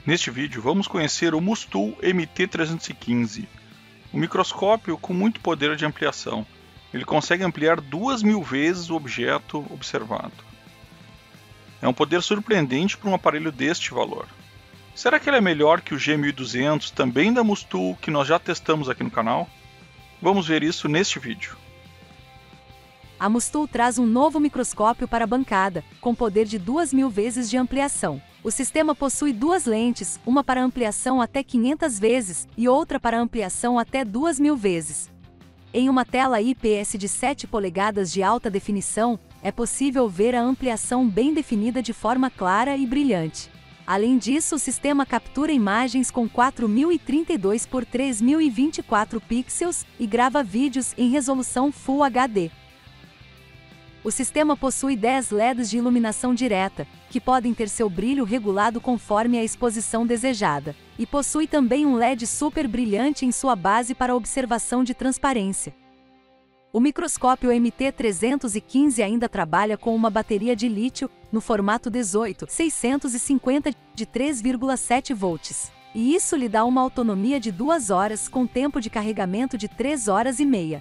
Neste vídeo vamos conhecer o Mustool MT315, um microscópio com muito poder de ampliação. Ele consegue ampliar 2000 vezes o objeto observado. É um poder surpreendente para um aparelho deste valor. Será que ele é melhor que o G1200, também da Mustool, que nós já testamos aqui no canal? Vamos ver isso neste vídeo. A Mustool traz um novo microscópio para a bancada, com poder de 2000 vezes de ampliação. O sistema possui duas lentes, uma para ampliação até 500 vezes e outra para ampliação até 2000 vezes. Em uma tela IPS de 7 polegadas de alta definição, é possível ver a ampliação bem definida de forma clara e brilhante. Além disso, o sistema captura imagens com 4032 por 3024 pixels e grava vídeos em resolução Full HD. O sistema possui 10 LEDs de iluminação direta, que podem ter seu brilho regulado conforme a exposição desejada, e possui também um LED super brilhante em sua base para observação de transparência. O microscópio MT315 ainda trabalha com uma bateria de lítio no formato 18650 de 3,7 volts, e isso lhe dá uma autonomia de 2 horas com tempo de carregamento de 3 horas e meia.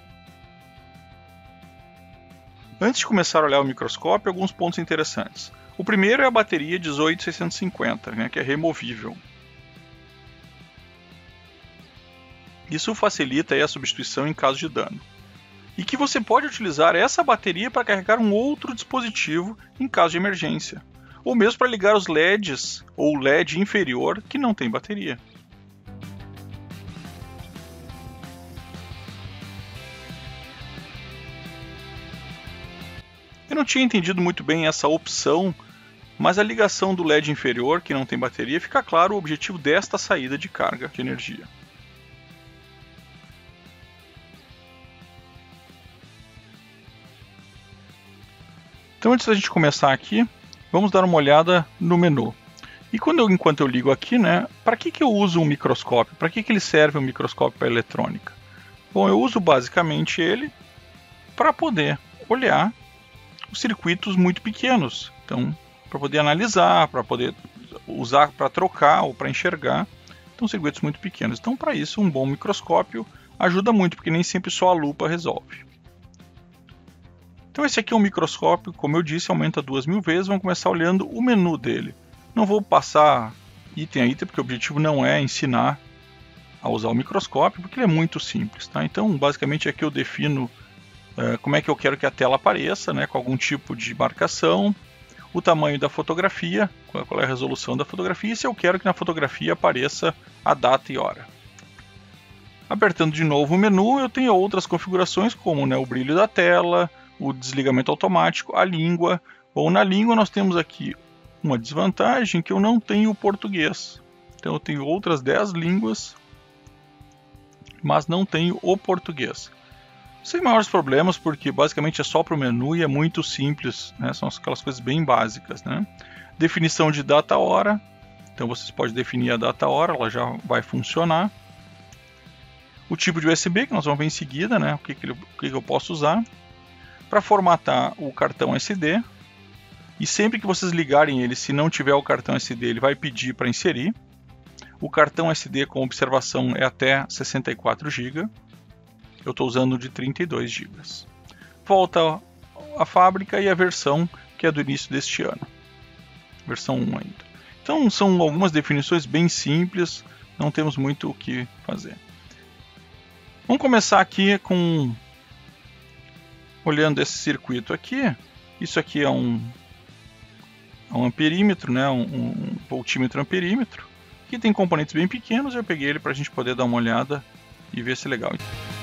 Antes de começar a olhar o microscópio, alguns pontos interessantes. O primeiro é a bateria 18650, que é removível. Isso facilita a substituição em caso de dano. E que você pode utilizar essa bateria para carregar um outro dispositivo em caso de emergência. Ou mesmo para ligar os LEDs ou LED inferior que não tem bateria. Eu não tinha entendido muito bem essa opção, mas a ligação do LED inferior, que não tem bateria, fica claro o objetivo desta saída de carga de energia. Então, antes da gente começar aqui, vamos dar uma olhada no menu. E enquanto eu ligo aqui, para que eu uso um microscópio? Para que ele serve um microscópio para eletrônica? Bom, eu uso basicamente ele para poder olhar os circuitos muito pequenos, então para poder analisar, para poder usar para trocar ou para enxergar, então circuitos muito pequenos. Então para isso um bom microscópio ajuda muito, porque nem sempre só a lupa resolve. Então esse aqui é um microscópio, como eu disse, aumenta 2000 vezes. Vamos começar olhando o menu dele. Não vou passar item a item, porque o objetivo não é ensinar a usar o microscópio, porque ele é muito simples, tá? Então basicamente aqui eu defino como é que eu quero que a tela apareça, com algum tipo de marcação, o tamanho da fotografia, qual é a resolução da fotografia, e se eu quero que na fotografia apareça a data e hora. Apertando de novo o menu, eu tenho outras configurações, como o brilho da tela, o desligamento automático, a língua. Bom, na língua nós temos aqui uma desvantagem, que eu não tenho o português. Então eu tenho outras 10 línguas, mas não tenho o português. Sem maiores problemas, porque basicamente é só para o menu e é muito simples, são aquelas coisas bem básicas. Definição de data-hora, então vocês podem definir a data-hora, ela já vai funcionar. O tipo de USB, que nós vamos ver em seguida, o que eu posso usar. Para formatar o cartão SD, e sempre que vocês ligarem ele, se não tiver o cartão SD, ele vai pedir para inserir. O cartão SD com observação é até 64 GB. Eu estou usando de 32 GB. Volta a fábrica e a versão que é do início deste ano. Versão 1 ainda. Então são algumas definições bem simples, não temos muito o que fazer. Vamos começar aqui olhando esse circuito aqui. Isso aqui é um amperímetro, um voltímetro amperímetro, que tem componentes bem pequenos. Eu peguei ele para a gente poder dar uma olhada e ver se é legal.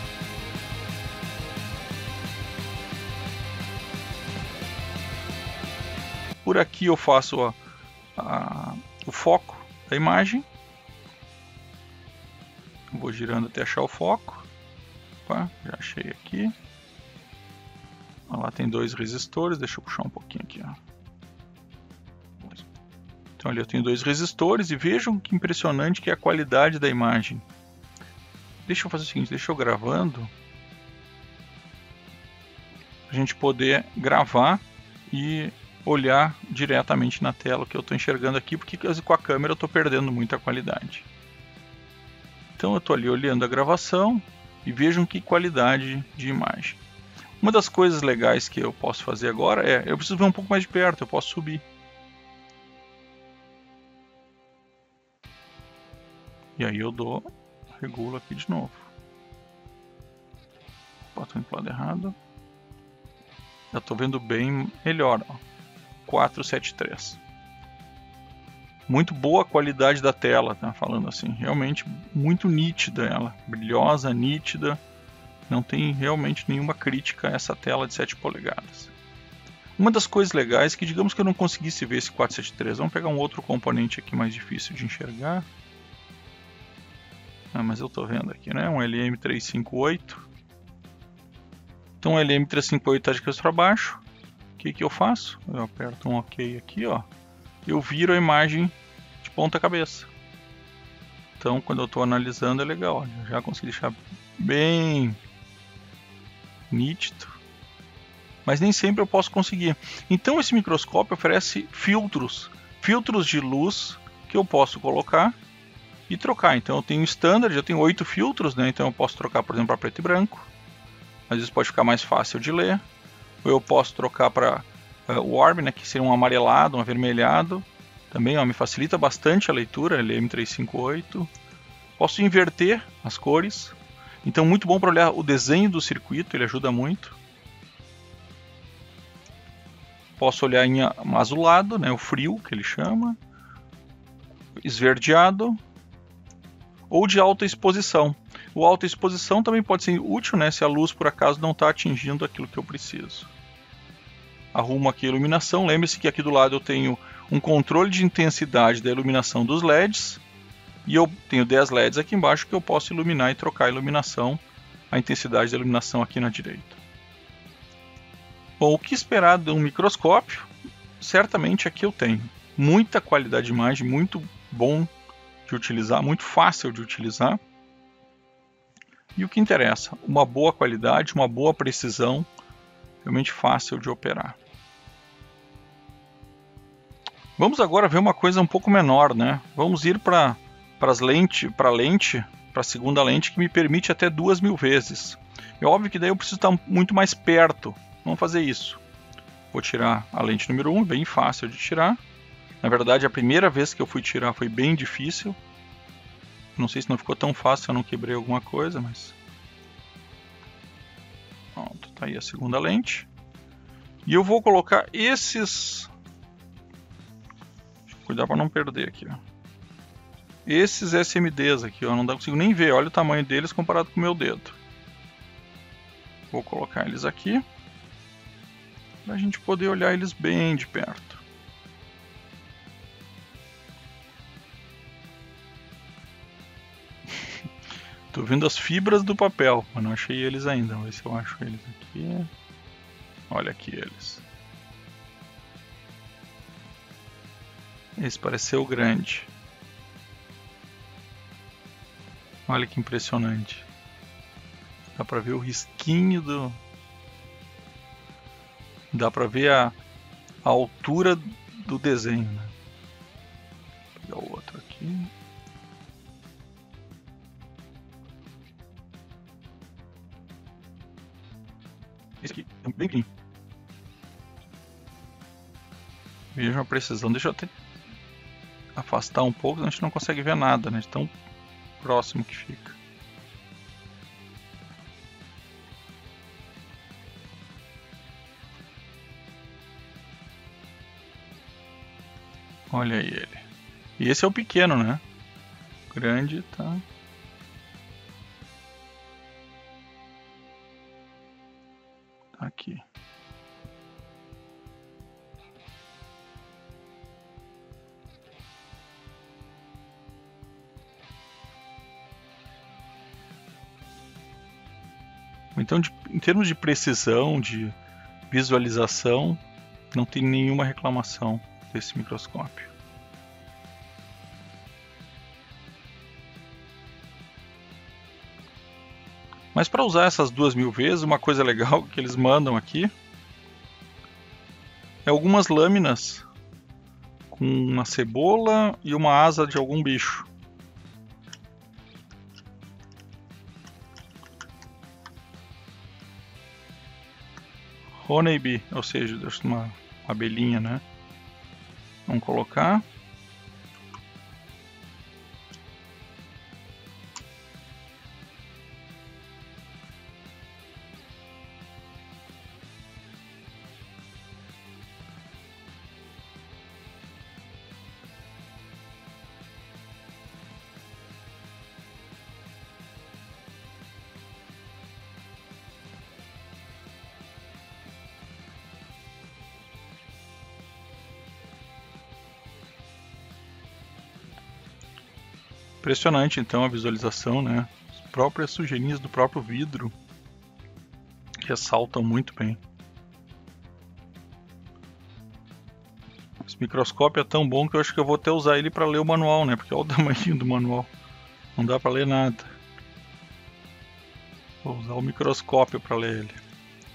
Por aqui eu faço o foco da imagem. Vou girando até achar o foco. Opa, já achei aqui. Lá tem 2 resistores, deixa eu puxar um pouquinho aqui. Então ali eu tenho 2 resistores e vejam que impressionante que é a qualidade da imagem. Deixa eu fazer o seguinte, deixa eu gravando. A gente poder gravar e olhar diretamente na tela o que eu estou enxergando aqui, porque com a câmera eu estou perdendo muita qualidade. Então eu estou ali olhando a gravação e vejam que qualidade de imagem. Uma das coisas legais que eu posso fazer agora é, eu preciso ver um pouco mais de perto, eu posso subir. E aí eu regulo aqui de novo. Boto para o lado errado. Já estou vendo bem melhor, ó. 473. Muito boa a qualidade da tela, tá falando assim, realmente muito nítida ela, brilhosa, nítida, não tem realmente nenhuma crítica a essa tela de 7 polegadas. Uma das coisas legais é que, digamos que eu não conseguisse ver esse 473, vamos pegar um outro componente aqui mais difícil de enxergar. Mas eu estou vendo aqui, né, um LM358. Então o LM358 está de cabeça para baixo. O que eu faço? Eu aperto um OK aqui, ó. Eu viro a imagem de ponta cabeça. Então quando eu estou analisando é legal, olha, eu já consegui deixar bem nítido, mas nem sempre eu posso conseguir. Então esse microscópio oferece filtros de luz que eu posso colocar e trocar. Então eu tenho standard, eu tenho 8 filtros, né? Então eu posso trocar, por exemplo, para preto e branco. Às vezes pode ficar mais fácil de ler. Ou eu posso trocar para warm, né, que seria um amarelado, um avermelhado. Também ó, me facilita bastante a leitura, LM358. Posso inverter as cores. Então muito bom para olhar o desenho do circuito, ele ajuda muito. Posso olhar em azulado, né, o frio que ele chama. Esverdeado. Ou de alta exposição. O alta exposição também pode ser útil, né, se a luz por acaso não está atingindo aquilo que eu preciso. Arrumo aqui a iluminação. Lembre-se que aqui do lado eu tenho um controle de intensidade da iluminação dos LEDs. E eu tenho 10 LEDs aqui embaixo que eu posso iluminar e trocar a iluminação, a intensidade da iluminação aqui na direita. Bom, o que esperar de um microscópio? Certamente aqui eu tenho muita qualidade de imagem, muito bom de utilizar, muito fácil de utilizar. E o que interessa, uma boa qualidade, uma boa precisão, realmente fácil de operar. Vamos agora ver uma coisa um pouco menor, né? Vamos ir para a segunda lente que me permite até 2000 vezes. É óbvio que daí eu preciso estar muito mais perto. Vamos fazer isso. Vou tirar a lente número 1, bem fácil de tirar. Na verdade, a primeira vez que eu fui tirar foi bem difícil. Não sei se não ficou tão fácil, eu não quebrei alguma coisa, mas... Pronto, tá aí a segunda lente. E eu vou colocar esses... Deixa eu cuidar para não perder aqui, ó. Esses SMDs aqui, ó, não consigo nem ver, olha o tamanho deles comparado com o meu dedo. Vou colocar eles aqui, para a gente poder olhar eles bem de perto. Tô vendo as fibras do papel, mas não achei eles ainda. Vamos ver se eu acho eles aqui. Olha aqui eles. Esse pareceu grande. Olha que impressionante. Dá pra ver o risquinho do... Dá pra ver a altura do desenho, né? Vou pegar o outro aqui. Esse aqui é bem pequenininho. Vejam a precisão. Deixa eu até afastar um pouco, senão a gente não consegue ver nada, né? De tão próximo que fica. Olha aí ele. E esse é o pequeno, né? O grande tá... aqui. Então, em termos de precisão, de visualização, não tem nenhuma reclamação desse microscópio. Mas para usar essas 2000 vezes, uma coisa legal que eles mandam aqui é algumas lâminas com uma cebola e uma asa de algum bicho. Honeybee, ou seja, uma abelhinha, né? Vamos colocar. Impressionante então a visualização, né? As próprias sujeirinhas do próprio vidro ressaltam muito bem. Esse microscópio é tão bom que eu acho que eu vou até usar ele para ler o manual, né? Porque olha o tamanho do manual. Não dá para ler nada. Vou usar o microscópio para ler ele.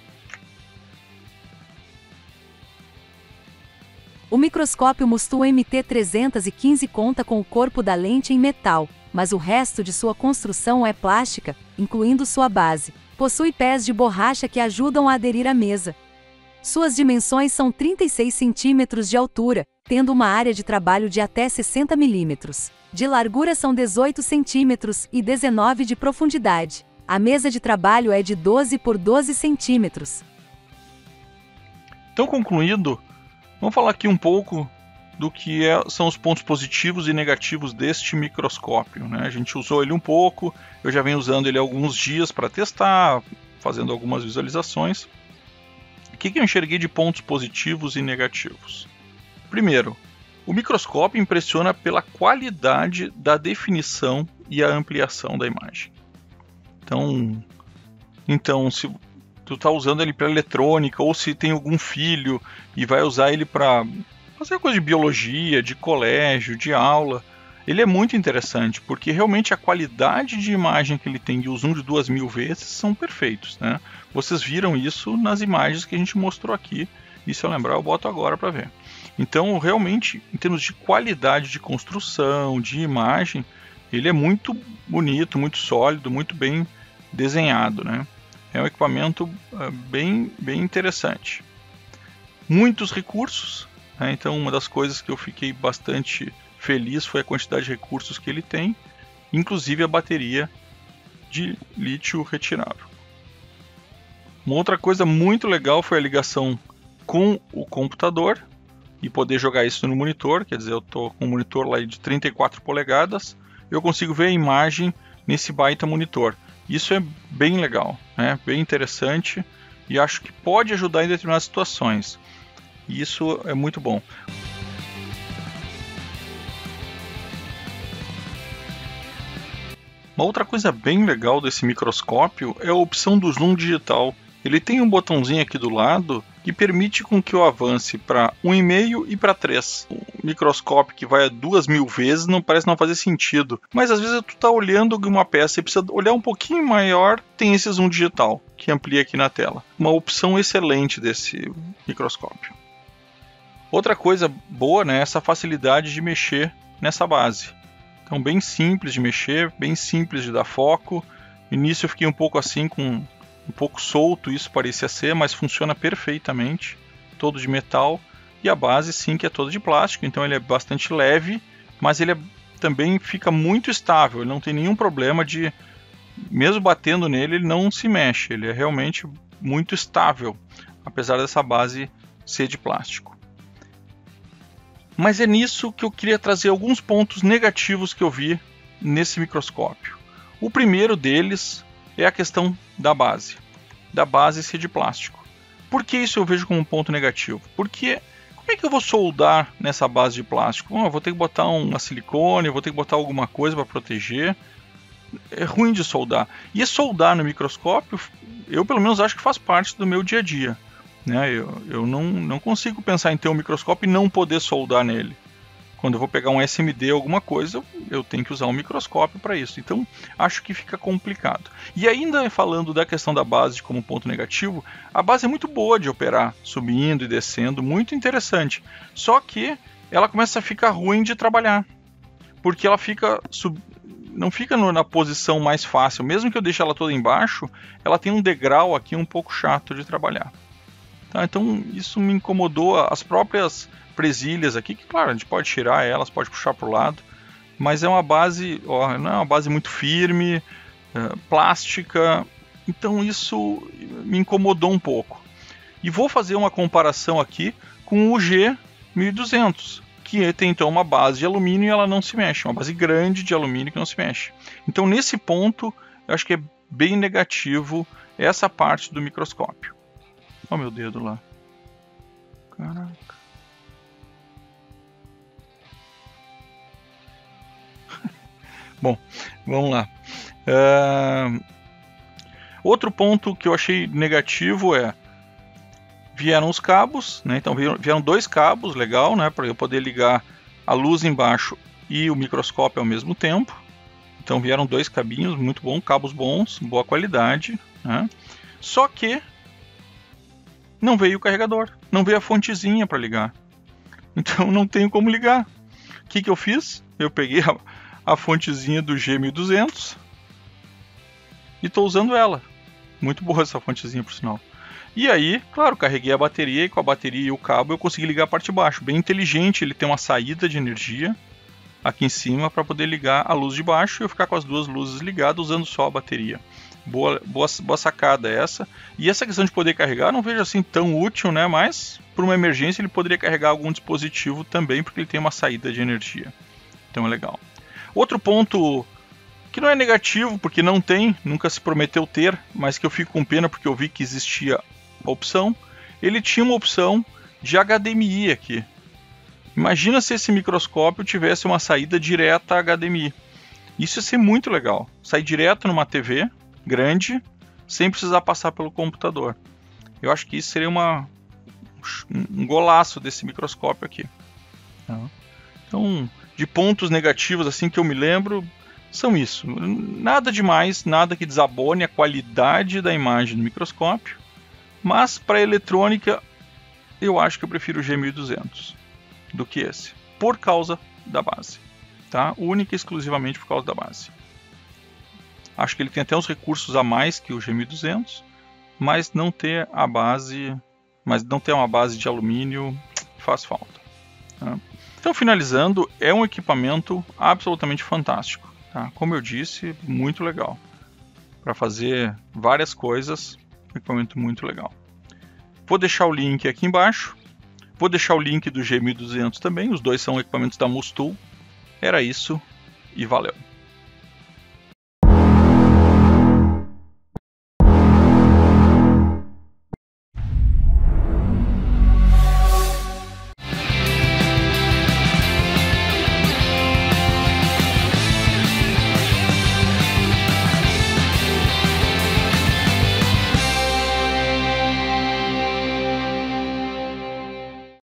O microscópio Mustu MT315 conta com o corpo da lente em metal, mas o resto de sua construção é plástica, incluindo sua base. Possui pés de borracha que ajudam a aderir à mesa. Suas dimensões são 36 centímetros de altura, tendo uma área de trabalho de até 60 milímetros. De largura são 18 centímetros e 19 de profundidade. A mesa de trabalho é de 12 por 12 centímetros. Então, concluindo, vamos falar aqui um pouco do que são os pontos positivos e negativos deste microscópio, né? A gente usou ele um pouco, eu já venho usando ele há alguns dias para testar, fazendo algumas visualizações. O que eu enxerguei de pontos positivos e negativos? Primeiro, o microscópio impressiona pela qualidade da definição e a ampliação da imagem. Então se tu está usando ele para eletrônica, ou se tem algum filho e vai usar ele para fazer coisa de biologia, de colégio, de aula, ele é muito interessante, porque realmente a qualidade de imagem que ele tem e o zoom de 2000 vezes são perfeitos, né? Vocês viram isso nas imagens que a gente mostrou aqui, e se eu lembrar eu boto agora para ver. Então realmente, em termos de qualidade de construção, de imagem, ele é muito bonito, muito sólido, muito bem desenhado, né? É um equipamento bem interessante. Muitos recursos, né? Então uma das coisas que eu fiquei bastante feliz foi a quantidade de recursos que ele tem, inclusive a bateria de lítio retirável. Uma outra coisa muito legal foi a ligação com o computador e poder jogar isso no monitor, quer dizer, eu estou com um monitor lá de 34 polegadas, eu consigo ver a imagem nesse baita monitor. Isso é bem legal, né? Bem interessante, e acho que pode ajudar em determinadas situações. E isso é muito bom. Uma outra coisa bem legal desse microscópio é a opção do zoom digital. Ele tem um botãozinho aqui do lado que permite com que eu avance para 1,5 e para 3. O microscópio que vai a 2000 vezes parece não fazer sentido. Mas às vezes tu está olhando uma peça e precisa olhar um pouquinho maior, tem esse zoom digital que amplia aqui na tela. Uma opção excelente desse microscópio. Outra coisa boa, né, é essa facilidade de mexer nessa base. Então bem simples de mexer, bem simples de dar foco. No início eu fiquei um pouco assim com um pouco solto, isso parecia ser, mas funciona perfeitamente, todo de metal, e a base sim que é toda de plástico, então ele é bastante leve, mas ele também fica muito estável, ele não tem nenhum problema de, mesmo batendo nele, ele não se mexe, ele é realmente muito estável, apesar dessa base ser de plástico. Mas é nisso que eu queria trazer alguns pontos negativos que eu vi nesse microscópio. O primeiro deles é a questão da base ser de plástico. Por que isso eu vejo como um ponto negativo? Porque como é que eu vou soldar nessa base de plástico? Eu vou ter que botar uma silicone, vou ter que botar alguma coisa para proteger. É ruim de soldar. E soldar no microscópio, eu pelo menos acho que faz parte do meu dia a dia. Né? Eu não consigo pensar em ter um microscópio e não poder soldar nele. Quando eu vou pegar um SMD, alguma coisa, eu tenho que usar um microscópio para isso. Então, acho que fica complicado. E ainda falando da questão da base como ponto negativo, a base é muito boa de operar, subindo e descendo, muito interessante. Só que ela começa a ficar ruim de trabalhar, porque ela não fica na posição mais fácil. Mesmo que eu deixe ela toda embaixo, ela tem um degrau aqui um pouco chato de trabalhar. Tá? Então, isso me incomodou. As próprias presilhas aqui, que claro, a gente pode tirar elas, pode puxar para o lado, mas é uma base, não é uma base muito firme, plástica, então isso me incomodou um pouco. E vou fazer uma comparação aqui com o G1200, que tem então uma base de alumínio e ela não se mexe, uma base grande de alumínio que não se mexe. Então nesse ponto, eu acho que é bem negativo essa parte do microscópio. Olha o meu dedo lá. Caraca. Bom, vamos lá. Outro ponto que eu achei negativo vieram os cabos, né? Então vieram 2 cabos, legal, né? Para eu poder ligar a luz embaixo e o microscópio ao mesmo tempo. Então vieram 2 cabinhos, muito bom, cabos bons, boa qualidade, né? Só que não veio o carregador, não veio a fontezinha para ligar. Então não tenho como ligar. O que eu fiz? Eu peguei a fontezinha do G1200 e estou usando ela. Muito boa essa fontezinha, por sinal. E aí, claro, carreguei a bateria e com a bateria e o cabo eu consegui ligar a parte de baixo. Bem inteligente, ele tem uma saída de energia aqui em cima para poder ligar a luz de baixo e eu ficar com as 2 luzes ligadas usando só a bateria. Boa sacada essa. E essa questão de poder carregar não vejo assim tão útil, né? Mas por uma emergência ele poderia carregar algum dispositivo também, porque ele tem uma saída de energia. Então é legal. Outro ponto que não é negativo, porque não tem, nunca se prometeu ter, mas que eu fico com pena porque eu vi que existia a opção, ele tinha uma opção de HDMI aqui. Imagina se esse microscópio tivesse uma saída direta a HDMI. Isso ia ser muito legal. Sair direto numa TV grande, sem precisar passar pelo computador. Eu acho que isso seria um golaço desse microscópio aqui. Então, de pontos negativos assim que eu me lembro, são isso. Nada demais, nada que desabone a qualidade da imagem do microscópio, mas para eletrônica eu acho que eu prefiro o G1200 do que esse, por causa da base, tá? Única e exclusivamente por causa da base. Acho que ele tem até uns recursos a mais que o G1200, mas não ter a base, uma base de alumínio faz falta, tá? Então, finalizando, é um equipamento absolutamente fantástico, tá? Como eu disse, muito legal. Para fazer várias coisas, um equipamento muito legal. Vou deixar o link aqui embaixo. Vou deixar o link do G1200 também. Os dois são equipamentos da Mustool. Era isso e valeu.